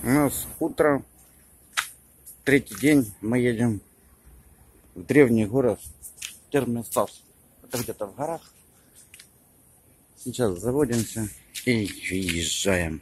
У нас утро, третий день, мы едем в древний город Термессос. Это где-то в горах. Сейчас заводимся и въезжаем.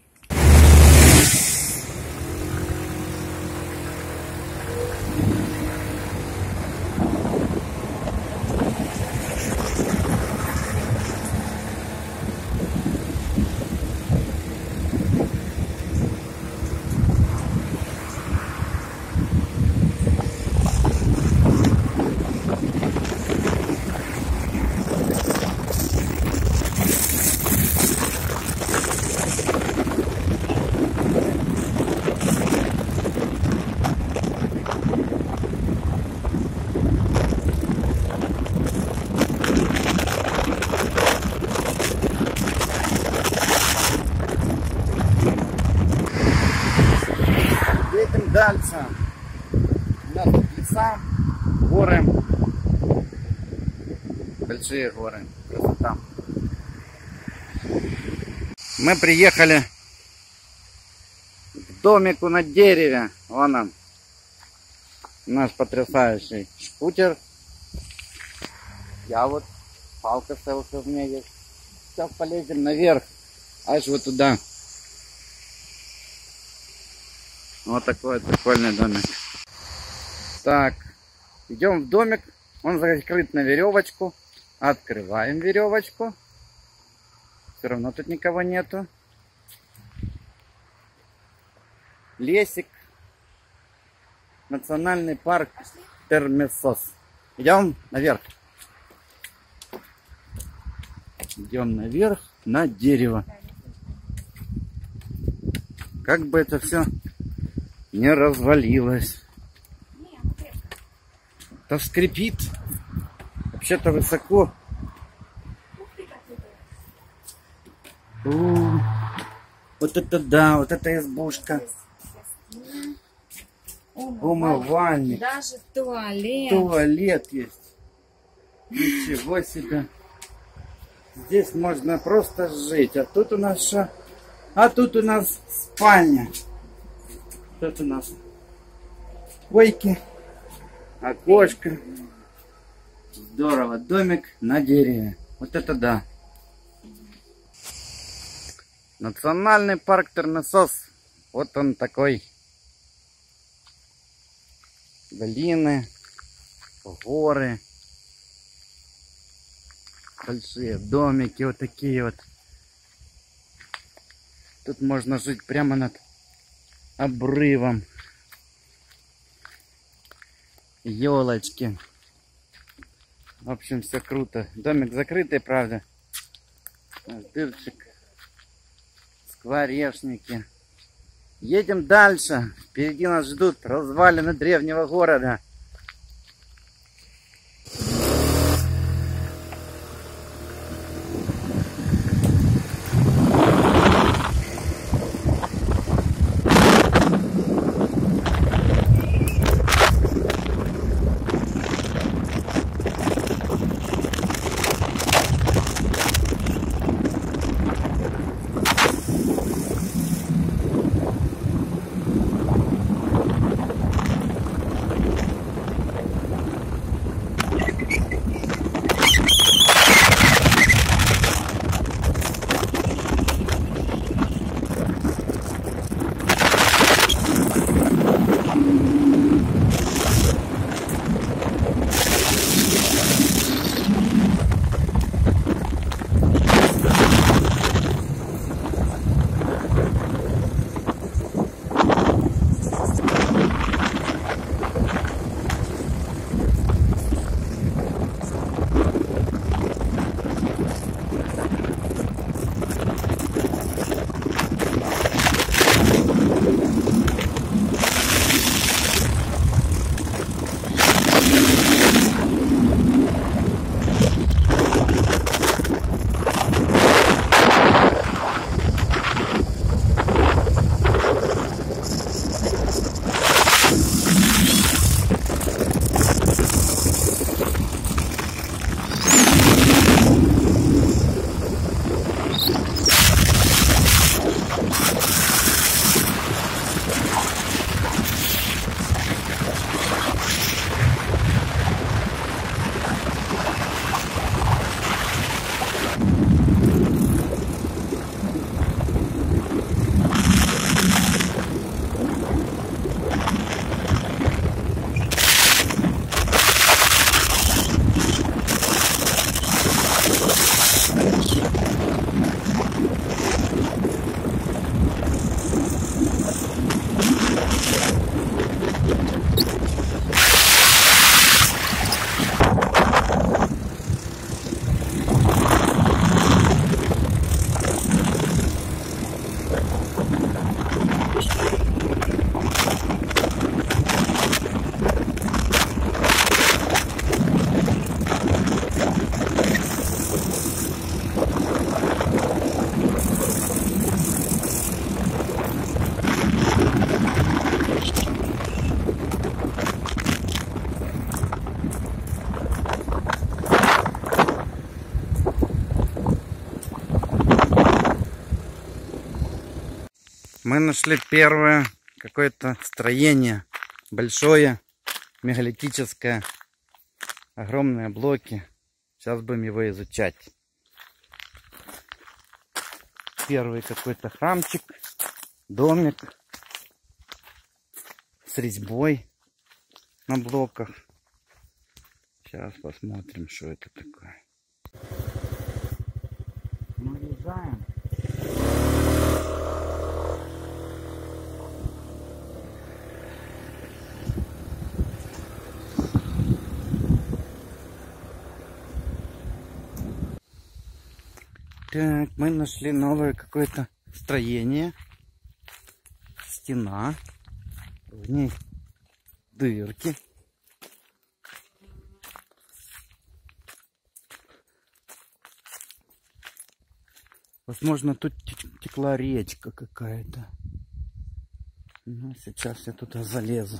Едем дальше. У нас тут леса, горы, большие горы, красота. Мы приехали к домику на дереве. Вон он, наш потрясающий шкутер. Я вот, палка селфи у меня есть. Сейчас полезем наверх, аж вот туда. Вот такой вот прикольный домик. Так, идем в домик. Он закрыт на веревочку. Открываем веревочку. Все равно тут никого нету. Лесик. Национальный парк Термессос. Идем наверх. Идем наверх на дерево. Как бы это все не развалилось. Да скрипит. Вообще-то высоко. Вот это да, вот это избушка. Умывальник. Даже туалет. Туалет есть. Ничего себе. Здесь можно просто жить. А тут у нас что? А тут у нас спальня. Тут у нас койки, окошко. Здорово. Домик на дереве. Вот это да. Национальный парк Термессос. Вот он такой. Долины, горы. Большие домики вот такие вот. Тут можно жить прямо над обрывом. Елочки. В общем, все круто. Домик закрытый, правда. Дырчик. Скворечники. Едем дальше. Впереди нас ждут развалины древнего города. Мы нашли первое какое-то строение. Большое, мегалитическое. Огромные блоки. Сейчас будем его изучать. Первый какой-то храмчик. Домик. С резьбой на блоках. Сейчас посмотрим, что это такое. Мы въезжаем. Так, мы нашли новое какое-то строение. Стена. В ней дырки. Возможно, тут текла речка какая-то. Ну, сейчас я туда залезу.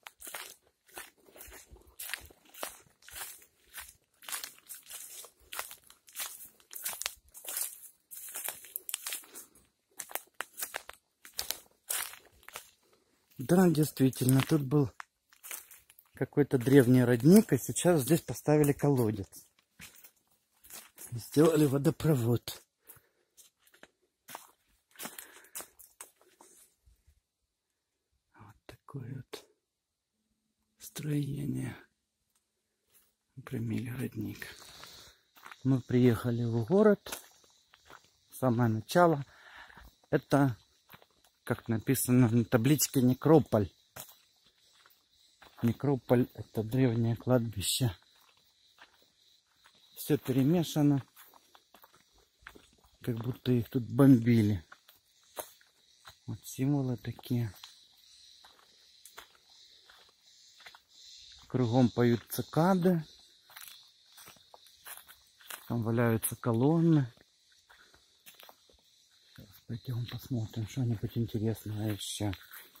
Да, действительно, тут был какой-то древний родник, а сейчас здесь поставили колодец. Сделали водопровод. Вот такое вот строение. Примили родник. Мы приехали в город. Самое начало. Это, как написано на табличке, некрополь. Некрополь — это древнее кладбище. Все перемешано. Как будто их тут бомбили. Вот символы такие. Кругом поют цикады. Там валяются колонны. Сейчас пойдем посмотрим что-нибудь интересное еще.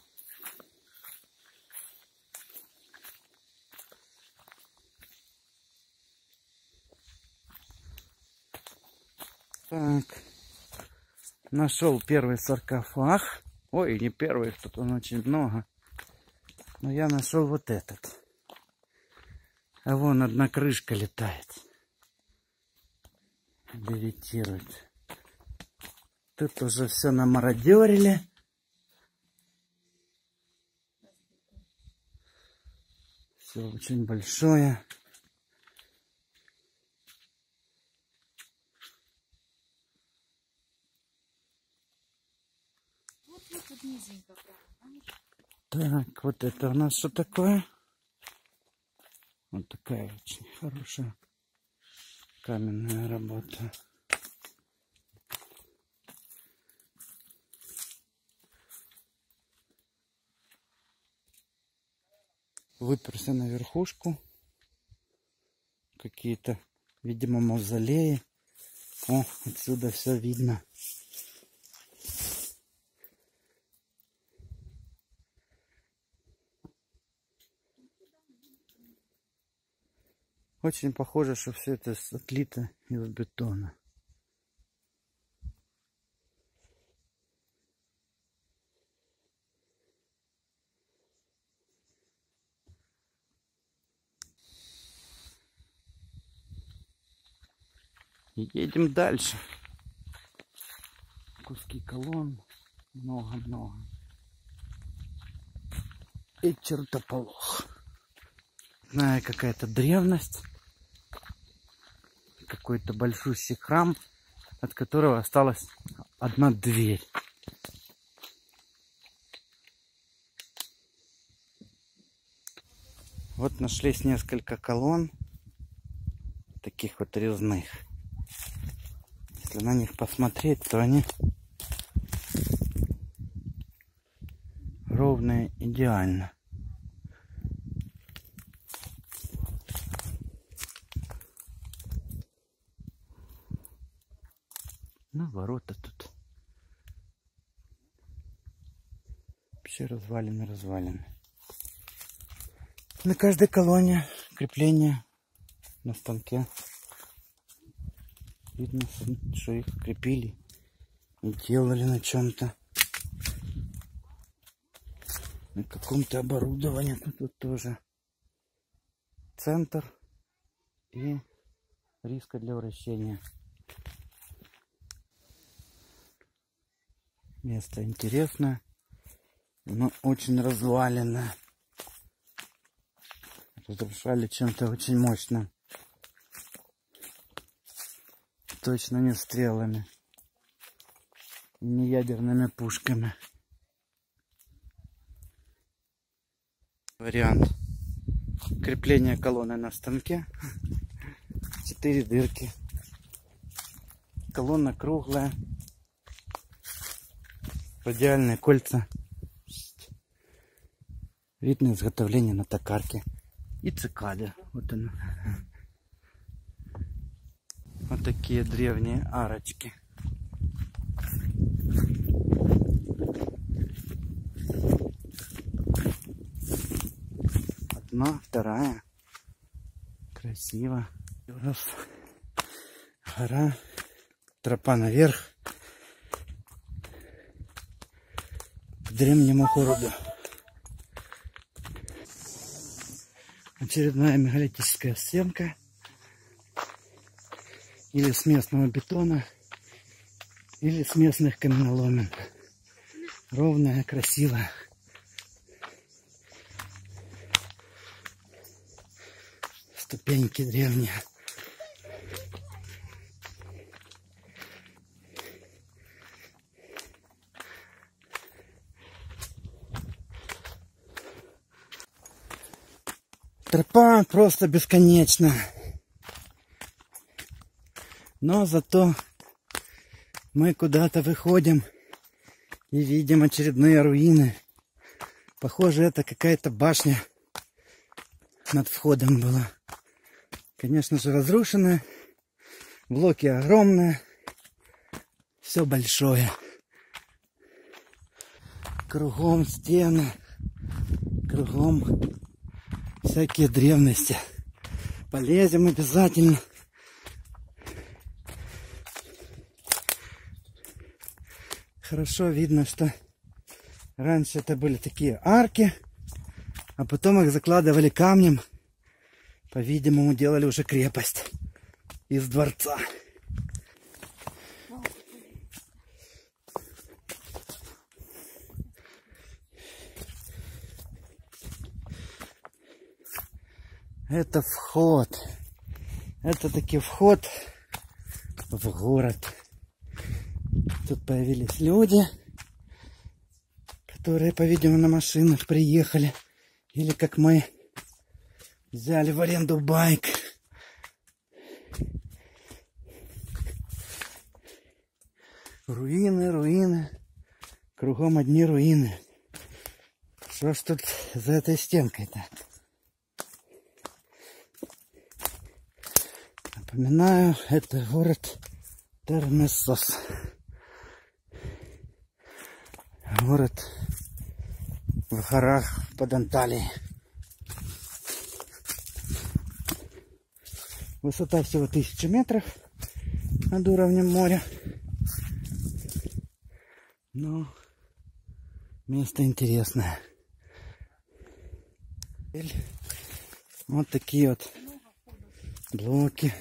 Так, нашел первый саркофаг. Ой, не первый, тут он очень много. Но я нашел вот этот. А вон одна крышка летает. Левитирует. Тут уже все намародерили. Все очень большое. Так, вот это у нас что такое? Вот такая очень хорошая каменная работа. Выперся на верхушку. Какие-то, видимо, мавзолеи. О, отсюда все видно. Очень похоже, что все это отлито из бетона. И едем дальше. Куски колонн. Много-много. И чертополох. Знаю, какая-то древность. Какой-то большущий храм, от которого осталась одна дверь. Вот нашлись несколько колонн, таких вот резных. Если на них посмотреть, то они ровные идеально. Ну, ворота тут. Вообще развалины. На каждой колонне крепление на станке. Видно, что их крепили и делали на чем-то. На каком-то оборудовании. Тут тоже центр и риска для вращения. Место интересное, но очень разваленное. Разрушали чем-то очень мощным. Точно не стрелами. И не ядерными пушками. Вариант крепления колонны на станке. 4 дырки. Колонна круглая. Радиальные кольца. Видно изготовление на токарке. И цикады. Вот она. Вот такие древние арочки. Одна, вторая. Красиво. У нас гора. Тропа наверх. К древнему городу. Очередная мегалитическая стенка. Или с местного бетона, или с местных каменоломен. Ровная, красивая. Ступеньки древние. Тропа просто бесконечна. Но зато мы куда-то выходим и видим очередные руины. Похоже, это какая-то башня над входом была. Конечно же, разрушенная. Блоки огромные. Все большое. Кругом стены. Кругом всякие древности. Полезем обязательно. Хорошо видно, что раньше это были такие арки, а потом их закладывали камнем. По-видимому, делали уже крепость из дворца. Это вход. Это таки вход в город. Тут появились люди, которые, по-видимому, на машинах приехали. Или как мы, взяли в аренду байк. Руины, руины. Кругом одни руины. Что ж тут за этой стенкой-то? Напоминаю, это город Термессос. Город в горах под Анталией. Высота всего 1000 метров над уровнем моря. Но место интересное. Вот такие вот блоки.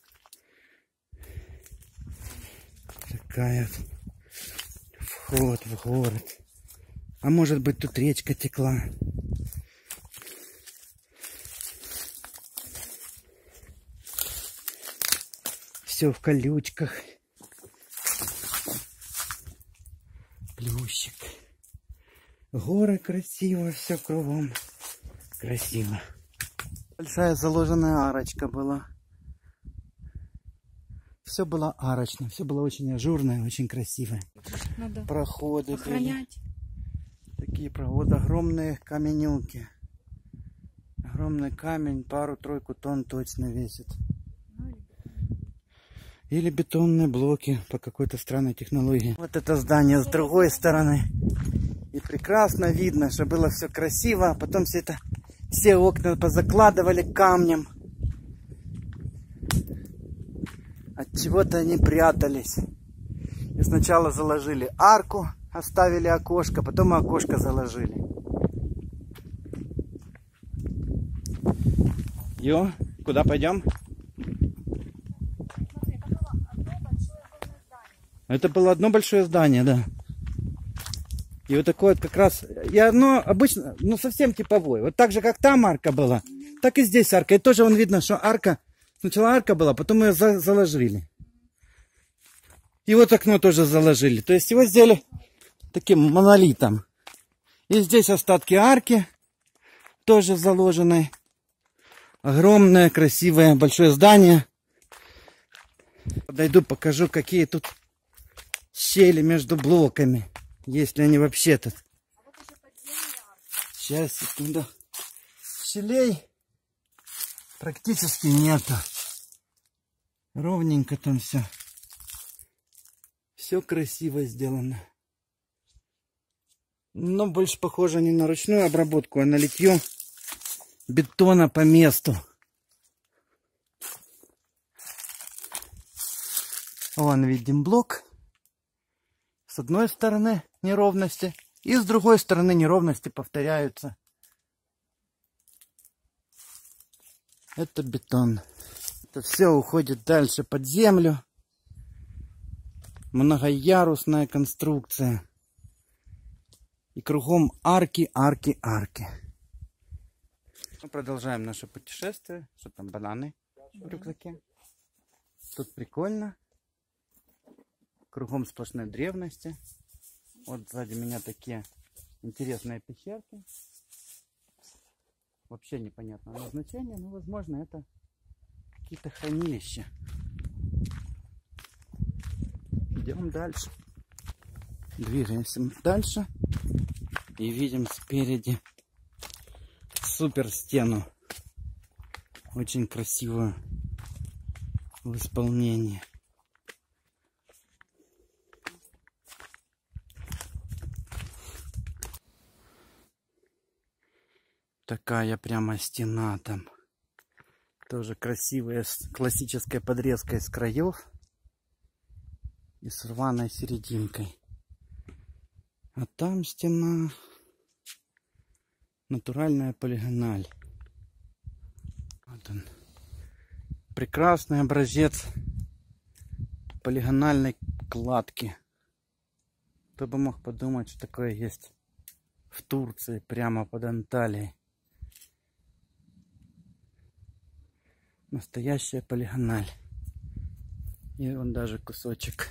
Такая вот вход в город. А может быть, тут речка текла. Все в колючках. Плющик. Горы красиво, все кругом красиво. Большая заложенная арочка была. Все было арочно, все было очень ажурное, очень красивое. Надо проходы охранять. Были. Такие проходы, огромные каменюки. Огромный камень, пару-тройку тонн точно весит. Или бетонные блоки по какой-то странной технологии. Вот это здание с другой стороны. И прекрасно видно, что было все красиво. А потом все окна позакладывали камнем. От чего-то они прятались. И сначала заложили арку, оставили окошко, потом окошко заложили. Йо, куда пойдем? Это было одно большое здание, да. И вот такое вот как раз, и оно обычно, ну совсем типовое. Вот так же, как там арка была, так и здесь арка. И тоже вон видно, что арка, сначала арка была, потом ее заложили. И вот окно тоже заложили. То есть его сделали таким монолитом. И здесь остатки арки, тоже заложенные. Огромное, красивое, большое здание. Подойду, покажу, какие тут щели между блоками. Есть ли они вообще тут? Сейчас, секунду. Щелей практически нету. Ровненько там все. Все красиво сделано. Но больше похоже не на ручную обработку, а на литье бетона по месту. Вон видим блок. С одной стороны неровности, и с другой стороны неровности повторяются. Это бетон. Это все уходит дальше под землю. Многоярусная конструкция. И кругом арки, арки, арки. Мы продолжаем наше путешествие. Что там, бананы в рюкзаке? Тут прикольно. Кругом сплошной древности. Вот сзади меня такие интересные пещерки. Вообще непонятного назначения, но возможно это какие-то хранилища. Идем дальше. Двигаемся дальше. И видим спереди супер стену. Очень красивую в исполнении. Такая прямо стена там. Тоже красивая, с классической подрезкой с краев. И с рваной серединкой. А там стена. Натуральная полигональ. Вот он. Прекрасный образец полигональной кладки. Кто бы мог подумать, что такое есть в Турции, прямо под Анталией. Настоящая полигональ. И вон даже кусочек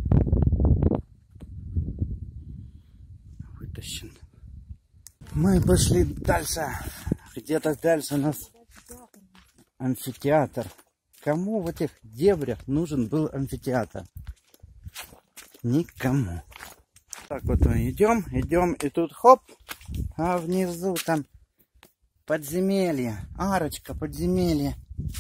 вытащен. Мы пошли дальше. Где-то дальше у нас амфитеатр. Кому в этих дебрях нужен был амфитеатр? Никому. Так вот мы идем, и тут хоп, а внизу там подземелье, арочка, подземелье.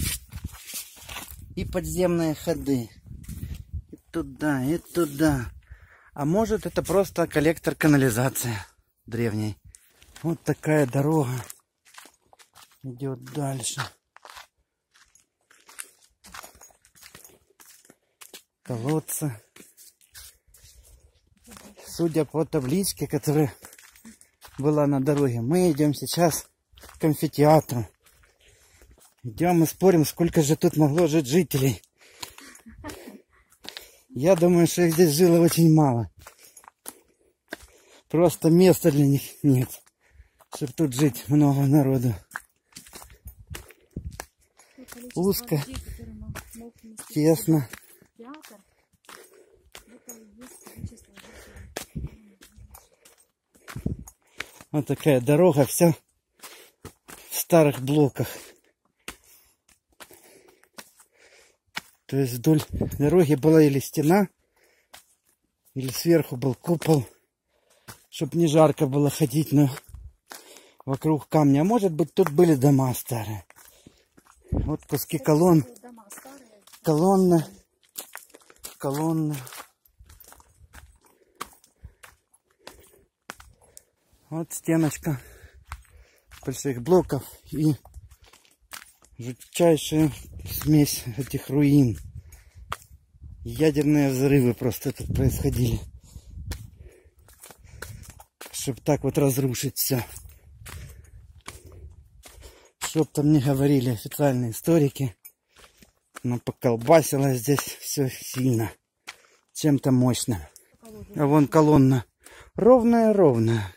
И подземные ходы. И туда, и туда. А может это просто коллектор канализации древний. Вот такая дорога идет дальше. Колодцы. Судя по табличке, которая была на дороге, мы идем сейчас к амфитеатру. Идем и спорим, сколько же тут могло жить жителей. Я думаю, что их здесь жило очень мало. Просто места для них нет, чтобы тут жить много народу. Узко, тесно. Вот такая дорога, вся в старых блоках. То есть вдоль дороги была или стена, или сверху был купол, чтобы не жарко было ходить, но вокруг камня. А может быть, тут были дома старые. Вот куски колонн. Колонны. Вот стеночка больших блоков и жутчайшая смесь этих руин. Ядерные взрывы просто тут происходили, чтобы так вот разрушить все. Чтоб там не говорили официальные историки, но поколбасило здесь все сильно. Чем-то мощным. А вон колонна. Ровная-ровная.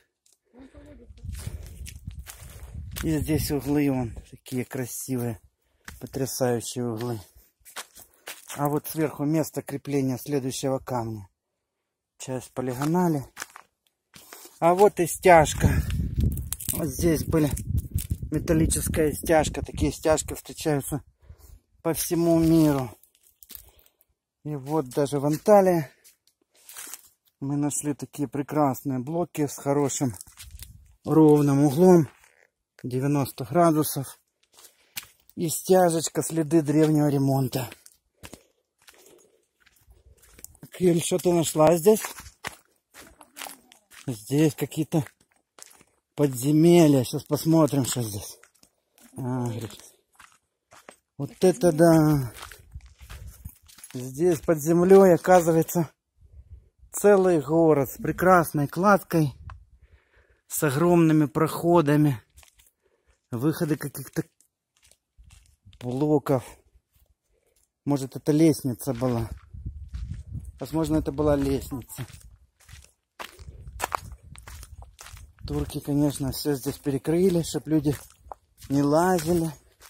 И здесь углы вон такие красивые. Потрясающие углы. А вот сверху место крепления следующего камня. Часть полигонали. А вот и стяжка. Вот здесь были металлическая стяжка. Такие стяжки встречаются по всему миру. И вот даже в Анталии мы нашли такие прекрасные блоки с хорошим ровным углом. 90 градусов. И стяжечка, следы древнего ремонта. Кирилл, что ты нашла здесь? Здесь какие-то подземелья. Сейчас посмотрим, что здесь. Вот это да. Здесь под землей оказывается целый город с прекрасной кладкой, с огромными проходами, выходы каких-то блоков. Может, это лестница была. Возможно, это была лестница. Турки, конечно, все здесь перекрыли, чтобы люди не лазили.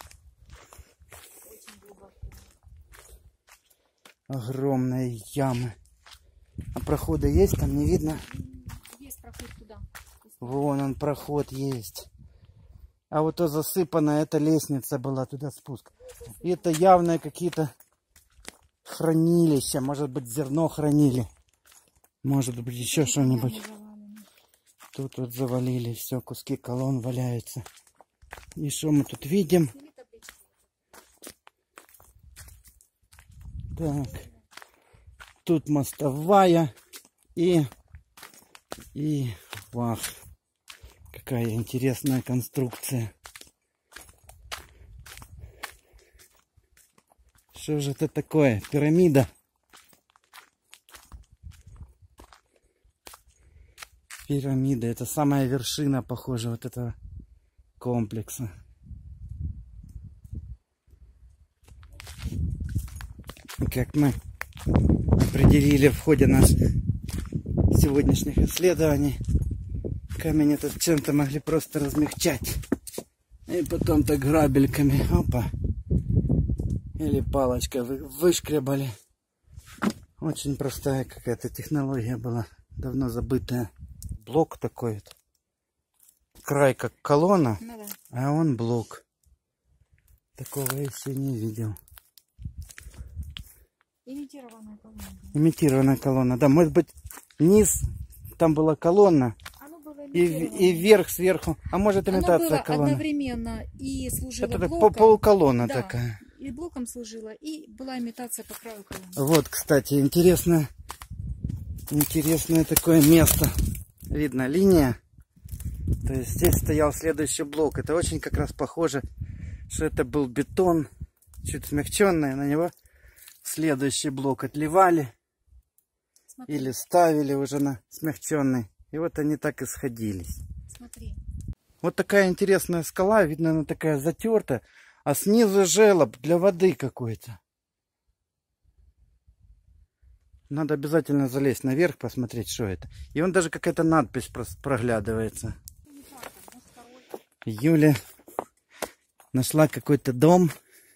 Огромные ямы. А прохода есть? Там не видно? Есть проход туда. Вон он, проход есть. А вот то засыпанное, это лестница была, туда спуск. И это явно какие-то хранилища. Может быть, зерно хранили. Может быть, еще что-нибудь. Тут вот завалили все, куски колонн валяются. И что мы тут видим? Так. Тут мостовая и вах. Какая интересная конструкция. Что же это такое? Пирамида. Пирамида. Это самая вершина, похоже, вот этого комплекса. Как мы определили в ходе наших сегодняшних исследований, камень этот чем-то могли просто размягчать. И потом так грабельками, опа, или палочкой вышкребали. Очень простая какая-то технология была, давно забытая. Блок такой вот. Край как колонна, Ну, да. а он блок. Такого я еще не видел. Имитированная колонна. Имитированная колонна. Да, может быть, низ, там была колонна, Оно было и вверх сверху. А может, имитация было колонны. одновременно и служило Это блоком. полуколонна Да, такая. и блоком служила, и была имитация по краю колонны. Вот, кстати, интересное такое место. Видно, линия. То есть здесь стоял следующий блок. Это очень как раз похоже, что это был бетон, чуть смягченный. На него следующий блок отливали. Смотри. Или ставили уже на смягченный. И вот они так и сходились. Смотри. Вот такая интересная скала. Видно, она такая затертая. А снизу желоб для воды какой-то. Надо обязательно залезть наверх, посмотреть, что это. И вон даже какая-то надпись проглядывается. Юля нашла какой-то дом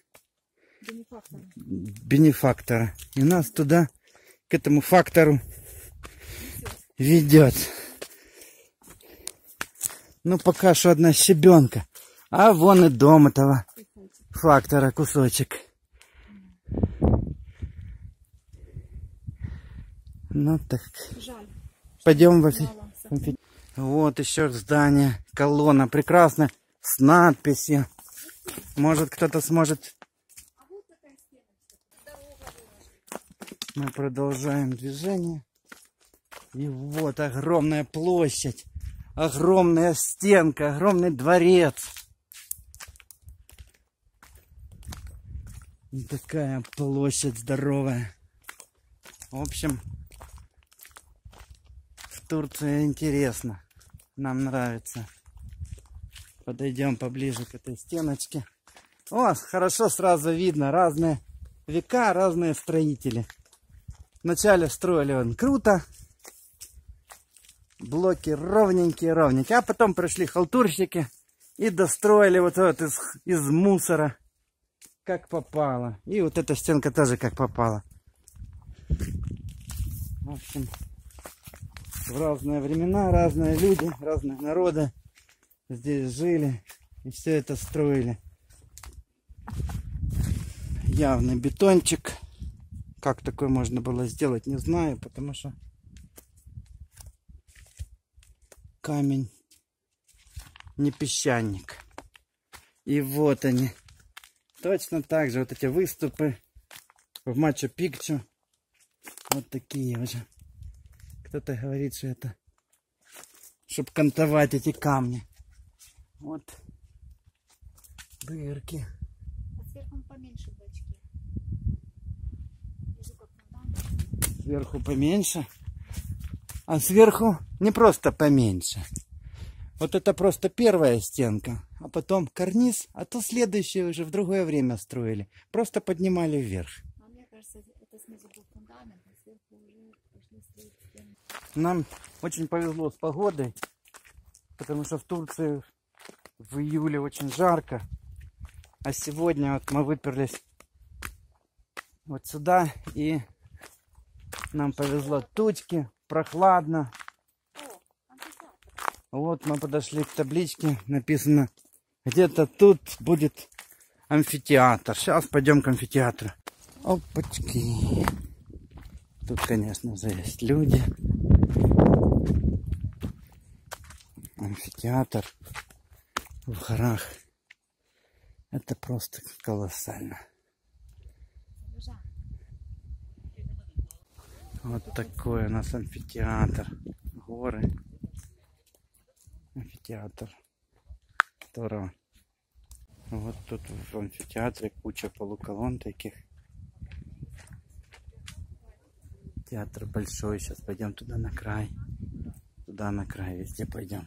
бенефактора. И нас туда, к этому фактору, ведет. Ну, пока что одна щебенка. А вон и дом этого фактора, кусочек. Ну так. Жаль. Пойдем в Вот еще здание. Колонна прекрасная. С надписью. Может, кто-то сможет. Мы продолжаем движение. И вот огромная площадь. Огромная стенка. Огромный дворец. И такая площадь здоровая. В общем, в Турции интересно. Нам нравится. Подойдем поближе к этой стеночке. О, хорошо сразу видно. Разные века, разные строители. Вначале строили он круто. Блоки ровненькие. А потом пришли халтурщики и достроили вот это из мусора. Как попало. И вот эта стенка тоже как попало. В общем, в разные времена, разные люди, разные народы здесь жили и все это строили. Явный бетончик. Как такое можно было сделать, не знаю, потому что камень не песчаник. И вот они. Точно так же вот эти выступы в Мачу-Пикчу. Вот такие уже. Кто-то говорит, что это чтобы кантовать эти камни. Вот дырки. А сверху поменьше бачки. Сверху поменьше. А сверху не просто поменьше. Вот это просто первая стенка. А потом карниз. А то следующее уже в другое время строили. Просто поднимали вверх. А мне кажется, это снизу был фундамент, а сверху уже пошли строить стены. Нам очень повезло с погодой. Потому что в Турции в июле очень жарко. А сегодня вот мы выперлись вот сюда. И нам повезло тучки. Прохладно. Вот мы подошли к табличке. Написано, где-то тут будет амфитеатр. Сейчас пойдем к амфитеатру. Опачки. Тут, конечно же, есть люди. Амфитеатр в горах. Это просто колоссально. Вот такой у нас амфитеатр. Горы. Амфитеатр. Здорово. Вот тут в амфитеатре куча полуколонн таких. Театр большой. Сейчас пойдем туда на край. Туда на край. Везде пойдем.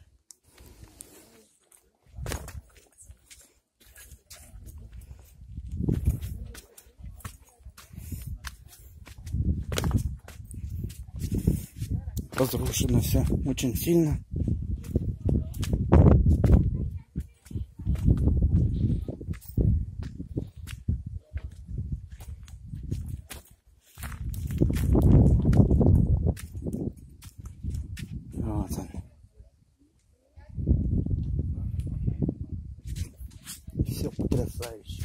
Разрушено все очень сильно. Вот он. Все потрясающе.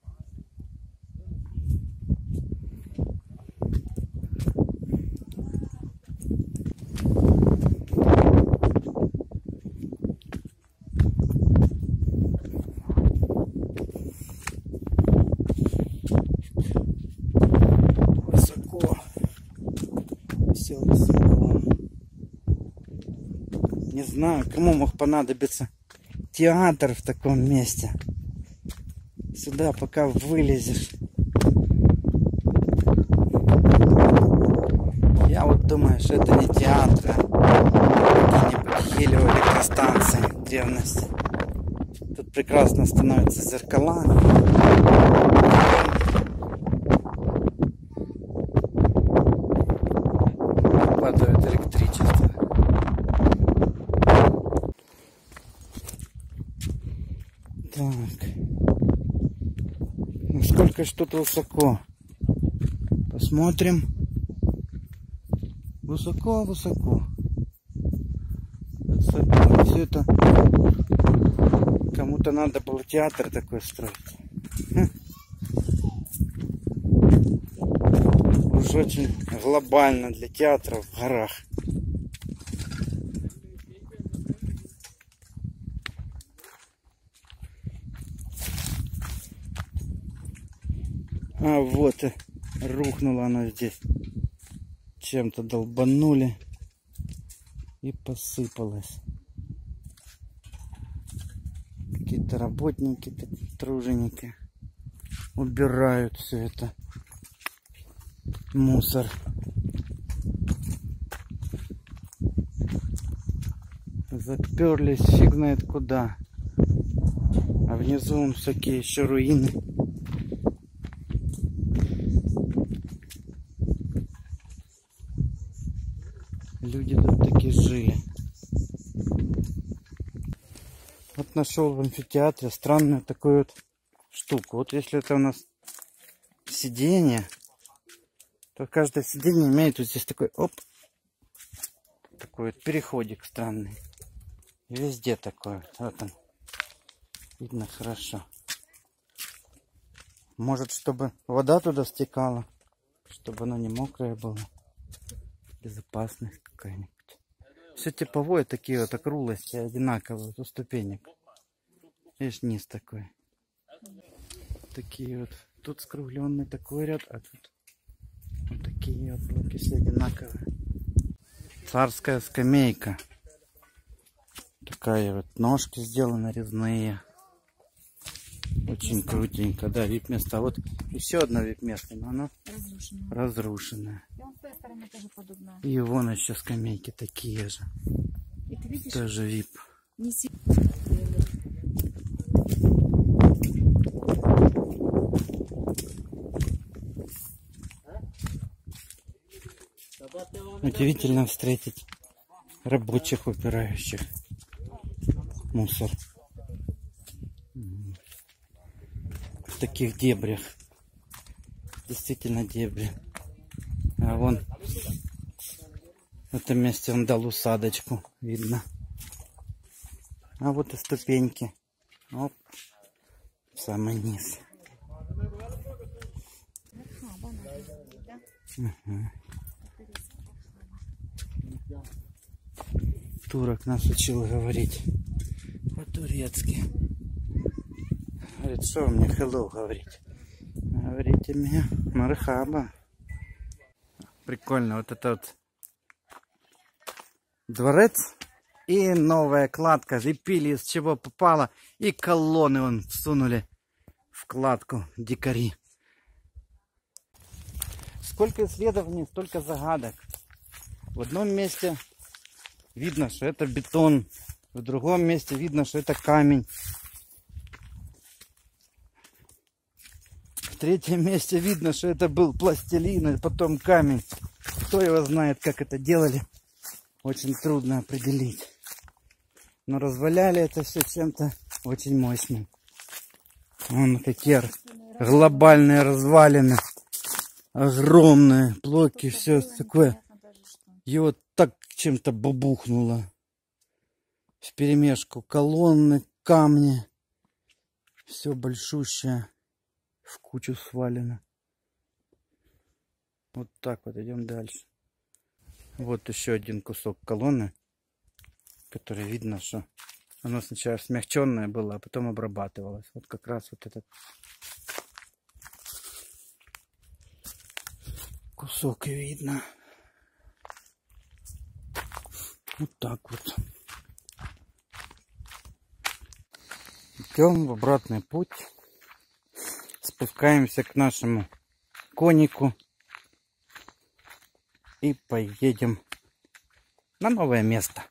Все высоко. Не знаю, кому мог понадобиться театр в таком месте. Сюда пока вылезешь. Я вот думаю, что это не театр, а какие-нибудь хелиоэлектростанции древности. Тут прекрасно становятся зеркала. Падает электричество. Так. Ну сколько ж тут высоко. Посмотрим. Высоко, высоко. Высоко. Все это кому-то надо было театр такой строить. Уж очень глобально для театра в горах. А вот и рухнула она здесь. Чем-то долбанули и посыпалась. Какие-то работники, труженики убирают все это. Мусор. Заперлись фиг знает куда. А внизу вон всякие еще руины. Люди тут такие жили. Вот нашел в амфитеатре странную такую вот штуку. Вот если это у нас сиденье, то каждое сиденье имеет вот здесь такой, оп, такой вот переходик странный. И везде такой. Вот он. Видно хорошо. Может, чтобы вода туда стекала, чтобы оно не мокрое было. Безопасность какая-нибудь. Все типовое, такие вот округлости одинаковые, вот у ступенек. Видишь, низ такой. Такие вот. Тут скругленный такой ряд, а тут вот такие вот блоки все одинаковые. Царская скамейка. Такая вот ножки сделаны резные. Очень крутенько, да, вип-место. А вот еще одно вип-место, но оно разрушенное. И он с той стороны тоже подобное. И вон еще скамейки такие же. И ты видишь, тоже вип. не си... Удивительно встретить рабочих, убирающих мусор в таких дебрях. Действительно дебри. А вон в этом месте он дал усадочку, видно. А вот и ступеньки. Оп, в самый низ. Угу. Турок нас учил говорить по-турецки. Говорит, что мне hello говорить? Говорите мне мархаба. Прикольно, вот это вот дворец и новая кладка. Лепили из чего попало. И колонны вон всунули в кладку дикари. Сколько исследований, столько загадок. В одном месте видно, что это бетон. В другом месте видно, что это камень. В третьем месте видно, что это был пластилин, и потом камень. Кто его знает, как это делали, очень трудно определить. Но разваляли это все чем-то очень мощным. Вон какие глобальные развалины. Огромные блоки, все такое. И вот так чем-то бабухнуло. Вперемешку колонны, камни. Все большущее. В кучу свалено. Вот так вот идем дальше. Вот еще один кусок колонны, который видно, что оно сначала смягченное было, а потом обрабатывалось. Вот как раз вот этот кусок видно. Вот так вот. Идем в обратный путь. Спускаемся к нашему конику. И поедем на новое место.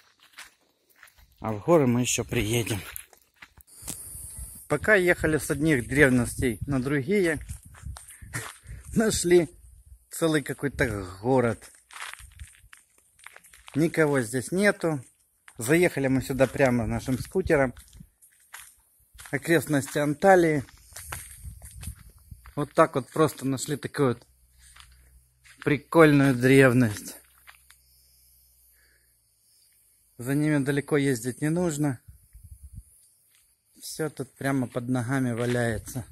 А в горы мы еще приедем. Пока ехали с одних древностей на другие, нашли целый какой-то город. Никого здесь нету. Заехали мы сюда прямо нашим скутером. Окрестности Анталии. Вот так вот просто нашли такую вот прикольную древность. За ними далеко ездить не нужно. Все тут прямо под ногами валяется.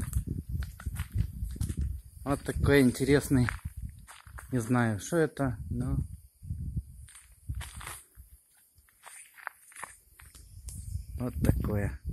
Вот такой интересный. Не знаю, что это, но... Вот такое.